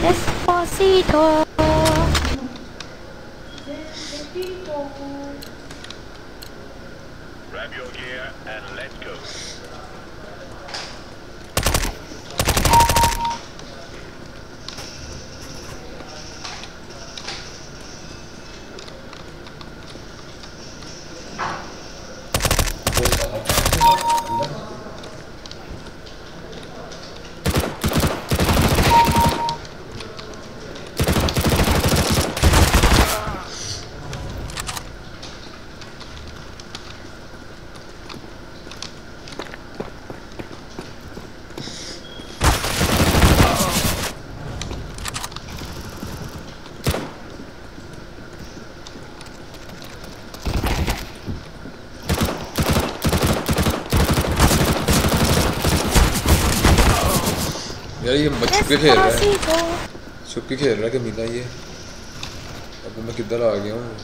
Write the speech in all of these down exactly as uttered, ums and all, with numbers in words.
Despacito. Grab your gear and let's go. यार ये छुप के खेल रहा है, छुप के खेल रहा है कमीना ये। अब मैं किधर आ गया हूँ?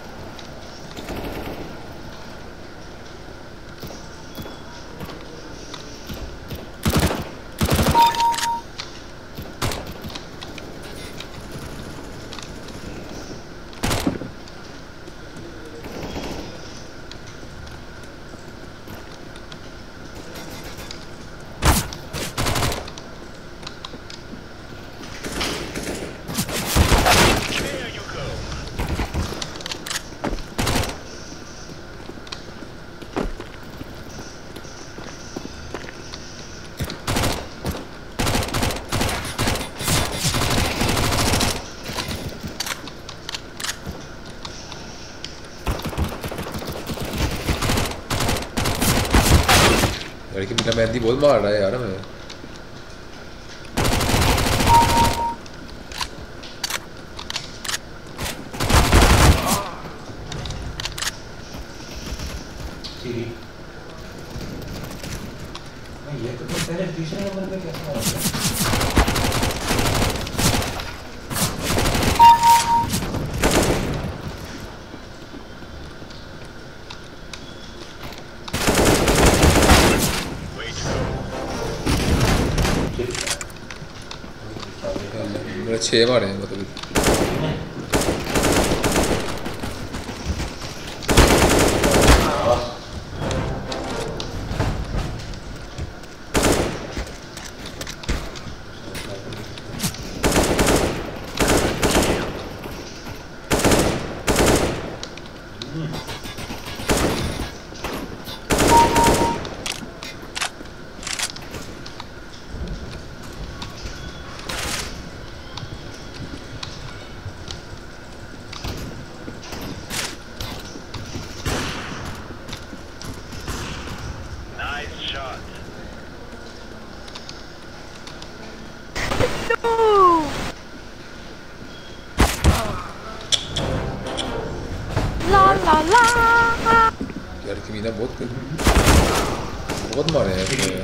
लड़की बिना मेहंदी बहुत मार रहा है यार हमें। ये तो पहले तीसरे नंबर पे कैसे आ रहा है? छः मारे हैं मतलब। यार कमीना बहुत बहुत मारे हैं इसमें।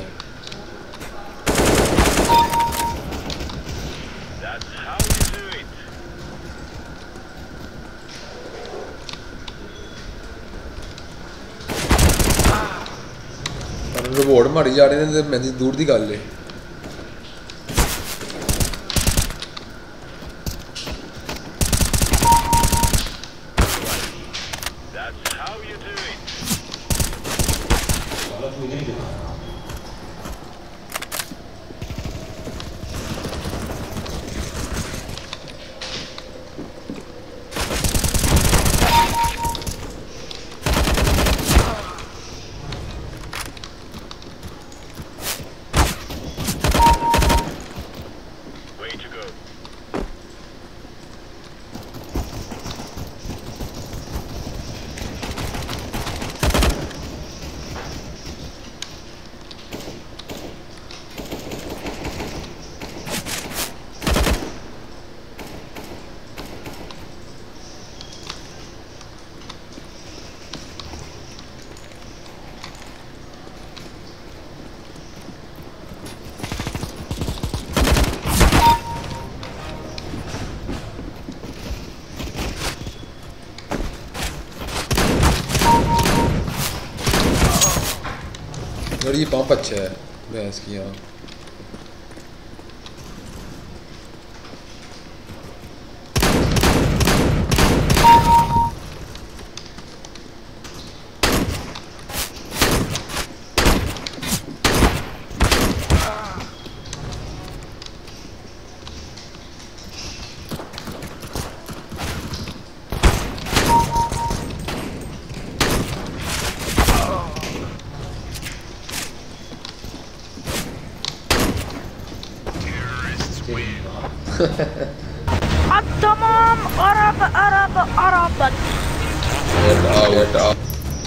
रोबोट मारी जा रहे हैं, मैं दूर दी गल है। और ये पंप अच्छा है भैंस की यहाँ। التمام. Arab, Arab, Arab. Get out, get out.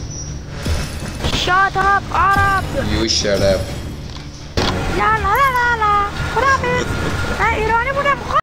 Shut up, Arab. You shut up. لا لا لا لا لا. خرابي. أنا إيراني بودم.